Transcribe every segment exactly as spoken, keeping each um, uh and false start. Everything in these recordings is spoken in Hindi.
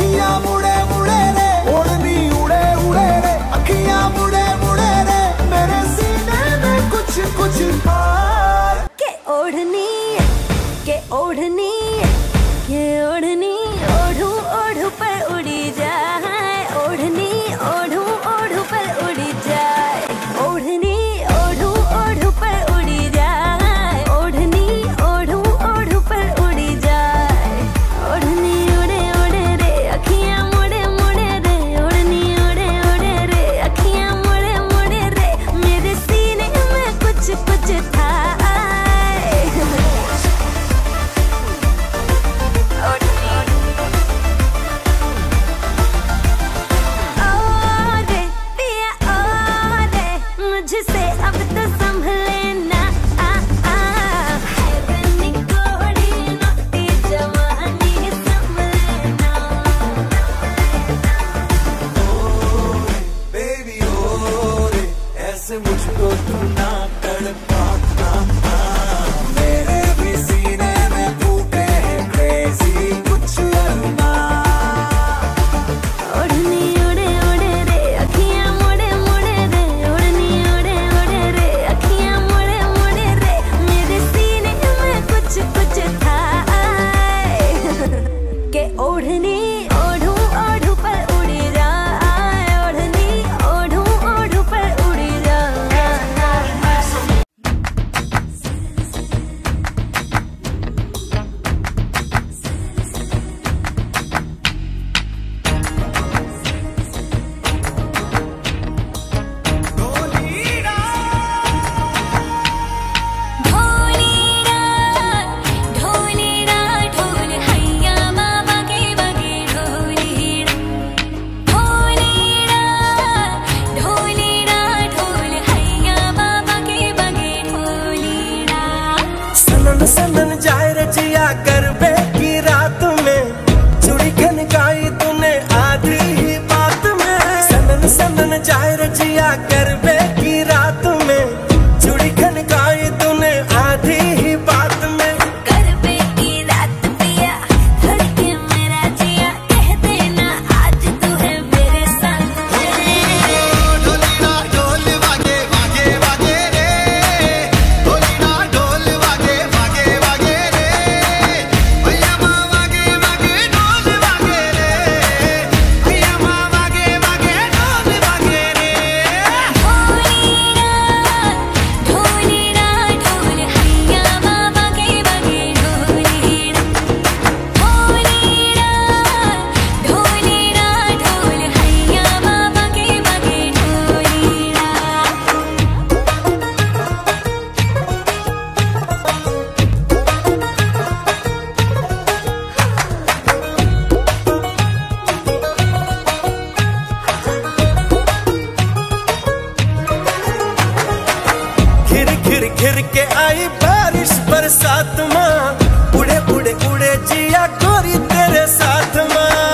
अखियां मुड़े मुड़े रे, ओढ़नी उड़े उड़े रे, अखियां मुड़े मुड़े रे, मेरे सीने में कुछ कुछ था के ओढ़नी के ओढ़नी के ओढ़नी ओढ़ू ओढ़ू पर उड़ी जाए, ओढ़नी ओढ़ू ओढ़ू पर उड़ी जाए, ओढ़नी ओढ़ू ओढ़ू पर उड़ी जाए, ओढ़नी ओढ़ू ओढ़ू पर उड़ी जाए, ओढ़नी उड़े उड़े रे, अखियां मुड़े मुड़े रे, ओढ़नी उड़े उड़े रे, अखियां मुड़े मुड़े रे, मेरे सीने में कुछ कुछ था। मुझसे अब तो संभले ना आ आ, है बनी कोड़ी नोटी जवानी संभले ना। ओ बेबी ओ रे, ऐसे मुझको तू ना तड़पा, मेरे भी सीने में फूटे हैं क्रेजी कुछ अरमा। ओढ़नी उड़े उड़े रे, अखियां मुड़े मुड़े रे, ओढ़नी उड़े उड़े रे, अखियां मुड़े मुड़े रे, मेरे सीने में कुछ कुछ था के ओढ़नी ओढ़ू ओढ़ू पर उड़ी जाए, ओढ़नी ओढ़ू ओढ़ू पर उड़ी जाए। सनन सनन जाए रजिया गरबे की रात में, चूड़ी खनकाई तूने आधी ही बात में। सनन सनन जाए रजिया गरबे की रात में, चूड़ी खनकाई तूने आधी ही बात में। गरबे की रात पिया धड़के मेरा जिया, कह देना आज तू है मेरे साथ। ढोली ना ढोल वागे वागे वागे रे, ढोली ना ढोल वागे वागे वागे रे, भैया माँ वागे वागे ढोल वागे रे, भैया माँ वागे वागे ढोल वागे रे। ढोली ना ढोल हैया माँ वागे वागे ढोली ना, ढोली ना ढोली ना ढोल हैया माँ वागे वागे ढोली ना। घिर घिर घिर के आई बारिश बरसात माँ, उड़े उड़े उड़े जिया गोरी तेरे साथ माँ।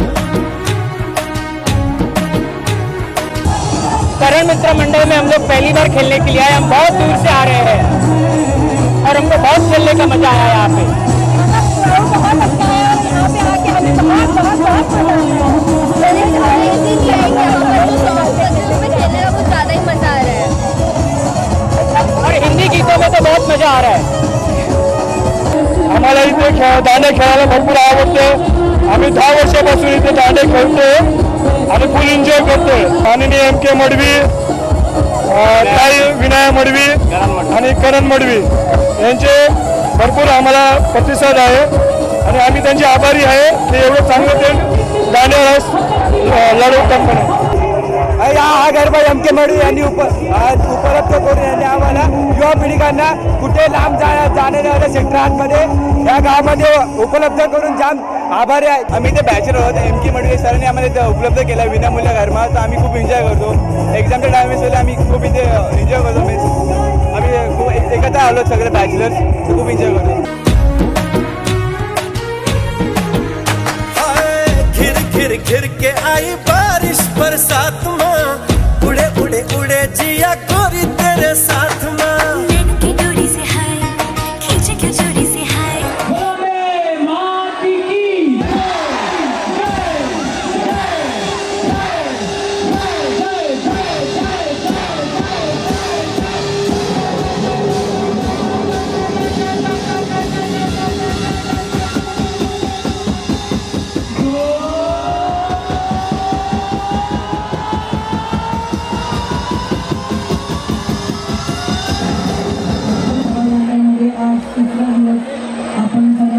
करण मित्र मंडल में हम लोग पहली बार खेलने के लिए आए, हम बहुत दूर से आ रहे हैं और हमको बहुत खेलने का मजा आया यहाँ पे। बहुत अच्छा है और यहाँ पे आके हमें बहुत बहुत बहुत मजा आया। इसीलिए खेलने का कुछ ज्यादा ही मजा आ रहा है और हिंदी गीतों में तो बहुत मजा आ रहा है। आम्हाला इथे दांडे खेळायला भरपूर आवडते, आम्ही दहा वर्षापासून इथे दांडे खेळतो आणि फुल एन्जॉय करतो। माननीय एम के मडवी, ताई विनाया मडवी आणि करण मडवी यांचे भरपूर आम्हाला प्रतिसाद आहे आणि आम्ही त्यांचे आभारी आहे की एवढं चांगलं ते दांडे रस लढवतात। हा गरबा एम के मडवी यांनी उपलब्ध करून यांनी आम्हाला युवा पिढीकांना कुठे लांब जाण्याच्या क्षेत्रांमध्ये या गावामध्ये उपलब्ध करून जाम आभारी आहे। आम्ही ते बॅचलर आहोत, एम के मडवी सरांनी आम्हाला इथे उपलब्ध केला विनामूल्य गरमा, तर आम्ही खूप एन्जॉय करतो। एक्झामच्या टायमेसला आम्ही खूप इथे एन्जॉय करतो, मीन्स आम्ही खूप एकत्र आलो सगळे बॅचलर्स, खूप एन्जॉय करतो। घिर घिर घिर के आई बारिश बरसात माँ, उड़े उड़े उड़े जिया गोरी तेरे साथ माँ। की डोरी से हाय खींचे क्यों चोरी से हाय। हैं।